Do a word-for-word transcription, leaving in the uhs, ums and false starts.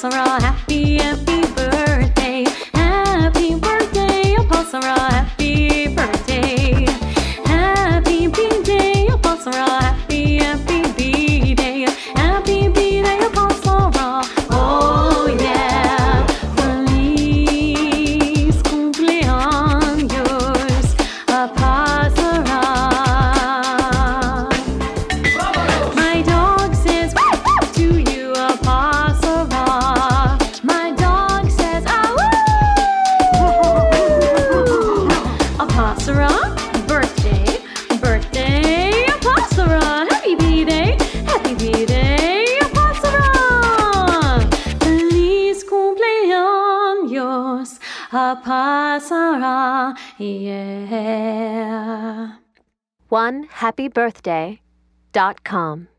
Apasara, happy, happy birthday. Happy birthday, Apasara, happy birthday. Happy B-Day, Apasara, happy, happy B-Day. Happy B-Day, Apasara, oh yeah. Feliz cumpleaños, Apasara. My dog says to you, Apasara. My dog says, ah woo! Apasara, birthday, birthday, Apasara. Happy B-Day, happy B-Day, Apasara. Feliz cumpleaños, Apasara, yeah. one happy birthday dot com